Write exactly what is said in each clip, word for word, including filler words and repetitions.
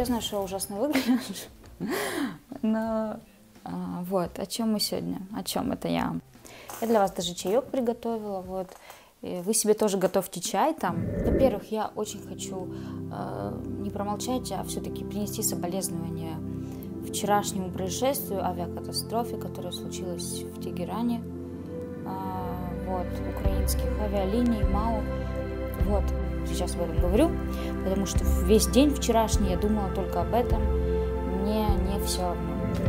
я знаю, что я ужасно выгляжу. Но а, вот, о чем мы сегодня? О чем это я? Я для вас даже чаек приготовила, вот. И вы себе тоже готовьте чай там. Во-первых, я очень хочу э, не промолчать, а все-таки принести соболезнования вчерашнему происшествию, авиакатастрофе, которая случилась в Тегеране. Э, вот, украинских авиалиний, МАУ. Вот, сейчас об этом говорю, потому что весь день вчерашний я думала только об этом. Мне не все равно.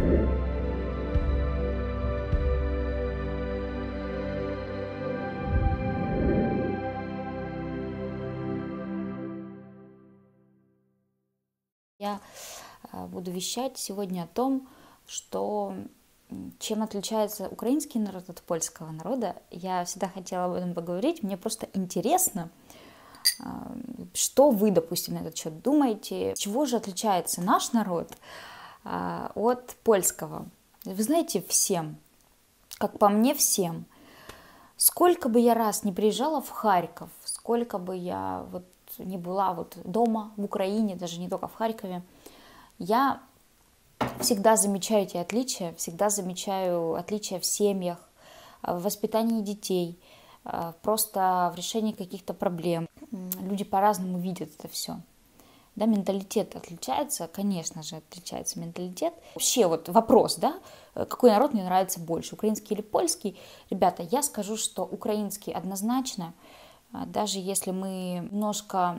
Я буду вещать сегодня о том, что чем отличается украинский народ от польского народа. Я всегда хотела об этом поговорить, мне просто интересно, что вы, допустим, на этот счет думаете, чего же отличается наш народ от польского. Вы знаете, всем, как по мне, всем. Сколько бы я раз не приезжала в Харьков, сколько бы я вот не была вот дома в Украине, даже не только в Харькове, я всегда замечаю эти отличия, всегда замечаю отличия в семьях, в воспитании детей, просто в решении каких-то проблем. Люди по-разному видят это все. Да, менталитет отличается, конечно же, отличается менталитет. Вообще вот вопрос, да, какой народ мне нравится больше, украинский или польский? Ребята, я скажу, что украинский однозначно, даже если мы немножко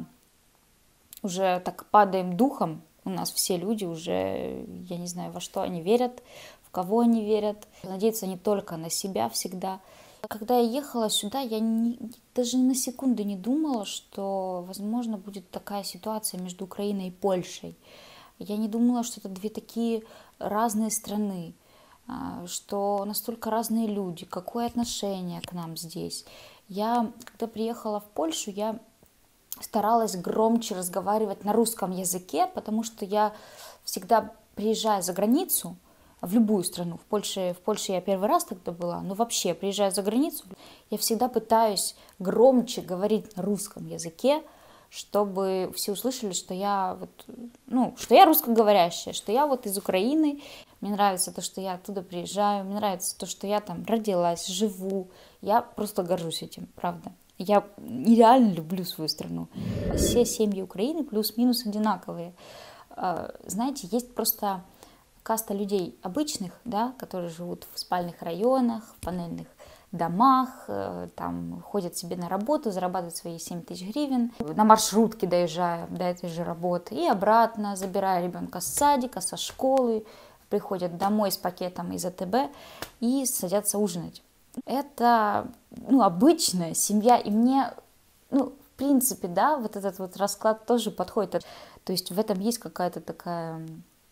уже так падаем духом, у нас все люди уже, я не знаю, во что они верят, в кого они верят, надеются не только на себя всегда. Когда я ехала сюда, я не, даже на секунду не думала, что, возможно, будет такая ситуация между Украиной и Польшей. Я не думала, что это две такие разные страны, что настолько разные люди, какое отношение к нам здесь. Я, когда приехала в Польшу, я старалась громче разговаривать на русском языке, потому что я всегда, приезжая за границу, в любую страну, в Польше, в Польше я первый раз тогда была, но вообще, приезжая за границу, я всегда пытаюсь громче говорить на русском языке, чтобы все услышали, что я вот, ну, что я русскоговорящая, что я вот из Украины, мне нравится то, что я оттуда приезжаю, мне нравится то, что я там родилась, живу, я просто горжусь этим, правда. Я нереально люблю свою страну. Все семьи Украины плюс-минус одинаковые. Знаете, есть просто каста людей обычных, да, которые живут в спальных районах, в панельных домах, там ходят себе на работу, зарабатывают свои семь тысяч гривен, на маршрутке доезжая до этой же работы и обратно, забирая ребенка с садика, со школы, приходят домой с пакетом из АТБ и садятся ужинать. Это, ну, обычная семья, и мне, ну, в принципе, да, вот этот вот расклад тоже подходит. То есть в этом есть какая-то такая,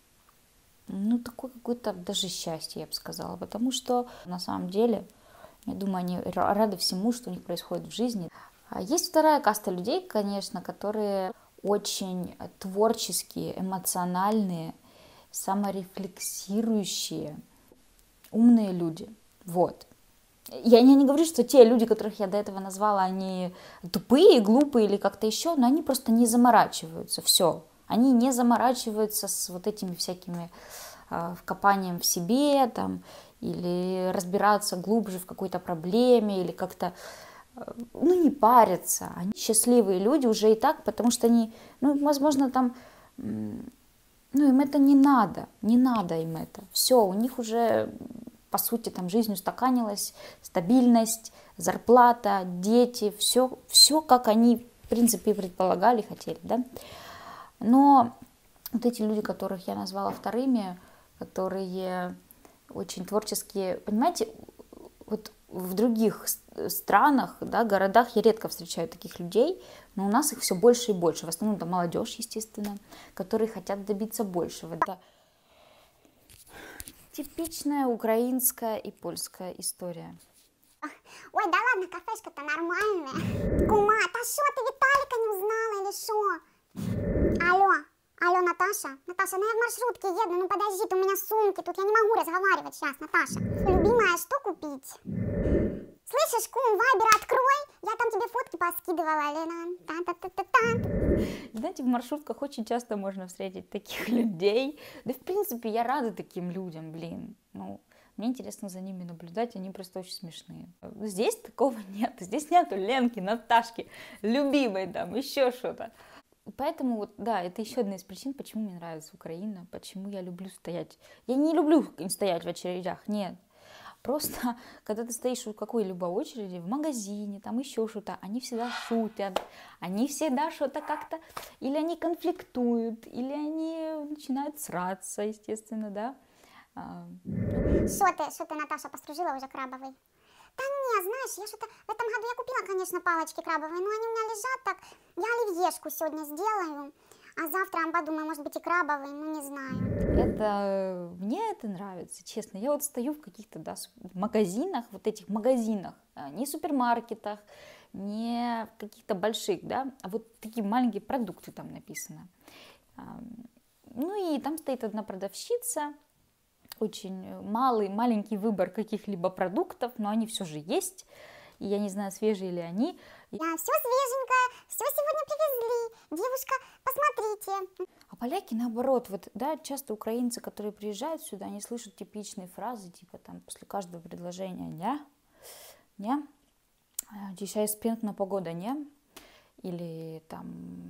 ну, такое какое-то даже счастье, я бы сказала, потому что на самом деле, я думаю, они рады всему, что у них происходит в жизни. Есть вторая каста людей, конечно, которые очень творческие, эмоциональные, саморефлексирующие, умные люди. Вот. Я не, не говорю, что те люди, которых я до этого назвала, они тупые, глупые или как-то еще, но они просто не заморачиваются, все. Они не заморачиваются с вот этими всякими э, вкопанием в себе, там, или разбираться глубже в какой-то проблеме, или как-то, э, ну, не парятся. Они счастливые люди уже и так, потому что они, ну, возможно, там, э, ну, им это не надо, не надо им это. Все, у них уже, по сути, там жизнь устаканилась, стабильность, зарплата, дети, все, все, как они, в принципе, предполагали, хотели, да. Но вот эти люди, которых я назвала вторыми, которые очень творческие, понимаете, вот в других странах, да, городах я редко встречаю таких людей, но у нас их все больше и больше. В основном это молодежь, естественно, которые хотят добиться большего. Это типичная украинская и польская история. Ой, да ладно, кафешка-то нормальная. Кума, та шо, ты Виталика не узнала или шо? Алло, алло, Наташа? Наташа, ну я в маршрутке еду, ну подожди, ты у меня сумки, тут я не могу разговаривать сейчас, Наташа. Любимая, что купить? Слышишь, кум, вайбер открой, я там тебе фотки поскидывала, Лена. Та-та-та-та-та. Знаете, в маршрутках очень часто можно встретить таких людей. Да, в принципе, я рада таким людям, блин. Ну, мне интересно за ними наблюдать, они просто очень смешные. Здесь такого нет. Здесь нету Ленки, Наташки, любимой там, еще что-то. Поэтому вот, да, это еще одна из причин, почему мне нравится Украина, почему я люблю стоять. Я не люблю стоять в очередях, нет. Просто, когда ты стоишь в какой-либо очереди, в магазине, там еще что-то, они всегда шутят, они всегда что-то как-то, или они конфликтуют, или они начинают сраться, естественно, да. Что ты, что ты, Наташа, постружила уже крабовый? Да не, знаешь, я что-то в этом году я купила, конечно, палочки крабовые, но они у меня лежат так. Я оливьешку сегодня сделаю, а завтра подумаю, может быть, и крабовые, ну не знаю. Это, мне это нравится, честно. Я вот стою в каких-то, да, магазинах, вот этих магазинах, не супермаркетах, не в каких-то больших, да, а вот такие маленькие продукты там написано. Ну и там стоит одна продавщица, очень малый, маленький выбор каких-либо продуктов, но они все же есть, и я не знаю, свежие ли они. Я все свеженькое, все сегодня привезли, девушка, посмотрите. А поляки наоборот, вот, да, часто украинцы, которые приезжают сюда, они слышат типичные фразы, типа там после каждого предложения «не», «не», «dzisiaj jest piękna погода», «не», или там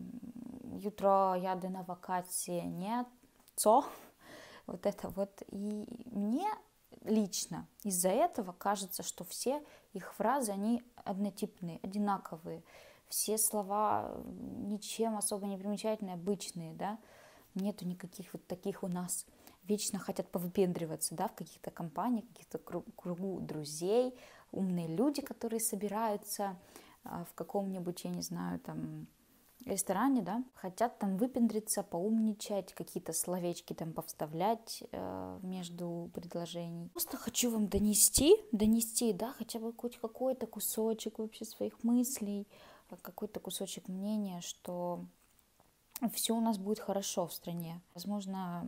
«jutro jadę na wakacje», «не», «co». Вот это вот. И мне лично из-за этого кажется, что все их фразы, они однотипные, одинаковые. Все слова ничем особо не примечательные, обычные, да. Нету никаких вот таких у нас. Вечно хотят повыпендриваться, да, в каких-то компаниях, в каких-то кругу друзей. Умные люди, которые собираются в каком-нибудь, я не знаю, там... ресторане, да, хотят там выпендриться, поумничать, какие-то словечки там повставлять э, между предложений. Просто хочу вам донести, донести, да, хотя бы хоть какой-то кусочек вообще своих мыслей, какой-то кусочек мнения, что все у нас будет хорошо в стране. Возможно,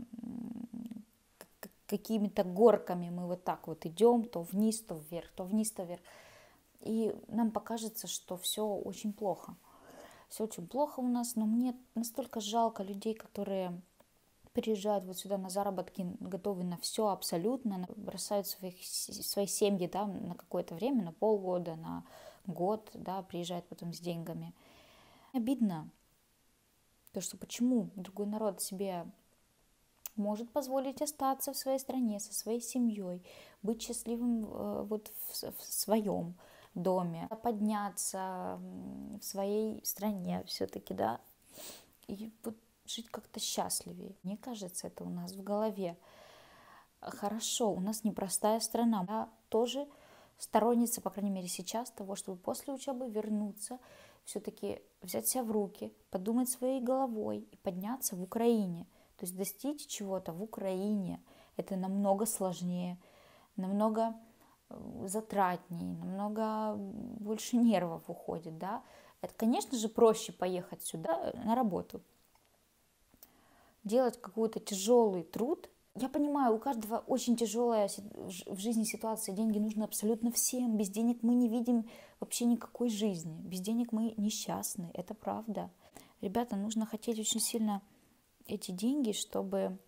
какими-то горками мы вот так вот идем, то вниз, то вверх, то вниз, то вверх. И нам покажется, что все очень плохо. Все очень плохо у нас, но мне настолько жалко людей, которые приезжают вот сюда на заработки, готовы на все абсолютно, бросают своих, свои семьи, да, на какое-то время, на полгода, на год, да, приезжают потом с деньгами. Обидно, то, что почему другой народ себе может позволить остаться в своей стране, со своей семьей, быть счастливым э, вот в, в своем доме, подняться в своей стране все-таки, да, и вот жить как-то счастливее. Мне кажется, это у нас в голове. Хорошо, у нас непростая страна. Я тоже сторонница, по крайней мере сейчас, того, чтобы после учебы вернуться, все-таки взять себя в руки, подумать своей головой и подняться в Украине. То есть достичь чего-то в Украине. Это намного сложнее, намного затратнее, намного больше нервов уходит, да. Это, конечно же, проще поехать сюда на работу, делать какой-то тяжелый труд. Я понимаю, у каждого очень тяжелая в жизни ситуация, деньги нужны абсолютно всем, без денег мы не видим вообще никакой жизни, без денег мы несчастны, это правда. Ребята, нужно хотеть очень сильно эти деньги, чтобы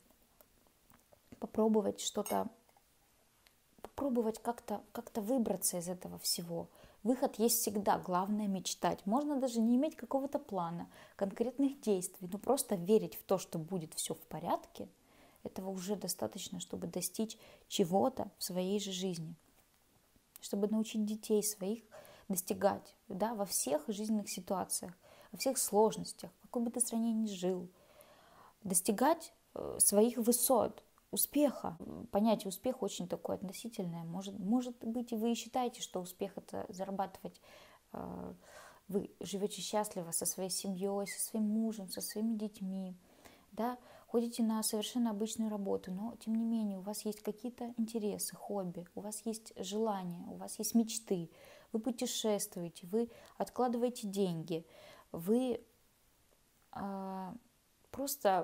попробовать что-то, попробовать как-то как-то выбраться из этого всего. Выход есть всегда, главное мечтать. Можно даже не иметь какого-то плана, конкретных действий, но просто верить в то, что будет все в порядке. Этого уже достаточно, чтобы достичь чего-то в своей же жизни. Чтобы научить детей своих достигать, да, во всех жизненных ситуациях, во всех сложностях, в какой бы ты стране ни жил. Достигать своих высот, успеха. Понятие успеха очень такое относительное. Может, может быть, и вы считаете, что успех – это зарабатывать, вы живете счастливо со своей семьей, со своим мужем, со своими детьми, да, ходите на совершенно обычную работу, но, тем не менее, у вас есть какие-то интересы, хобби, у вас есть желания, у вас есть мечты, вы путешествуете, вы откладываете деньги, вы э, просто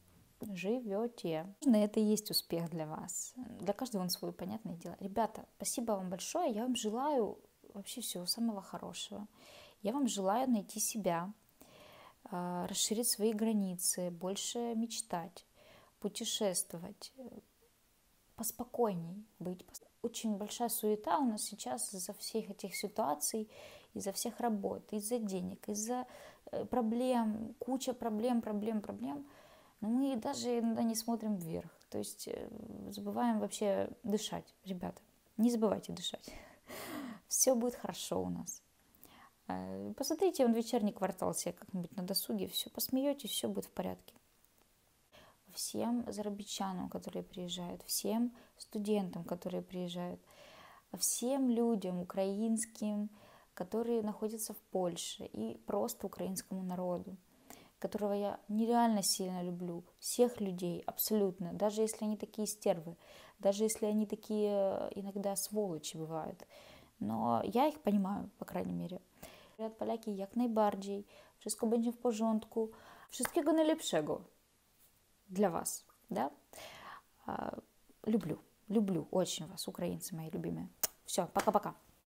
живете. Это и есть успех для вас. Для каждого он свой, понятное дело. Ребята, спасибо вам большое. Я вам желаю вообще всего самого хорошего. Я вам желаю найти себя, расширить свои границы, больше мечтать, путешествовать, поспокойней быть. Очень большая суета у нас сейчас из-за всех этих ситуаций, из-за всех работ, из-за денег, из-за проблем, куча проблем, проблем, проблем. Но мы даже иногда не смотрим вверх, то есть забываем вообще дышать. Ребята, не забывайте дышать. Все будет хорошо у нас. Посмотрите вон «Вечерний квартал» себе как-нибудь на досуге, все посмеетесь, все будет в порядке. Всем зарабичанам, которые приезжают, всем студентам, которые приезжают, всем людям украинским, которые находятся в Польше, и просто украинскому народу, которого я нереально сильно люблю, всех людей абсолютно, даже если они такие стервы, даже если они такие иногда сволочи бывают, но я их понимаю, по крайней мере. Poляki jak najbardziej, wszystko będzie w porządku, wszystkiego najlepszego для вас, да? Люблю, люблю очень вас, украинцы мои любимые. Все, пока-пока.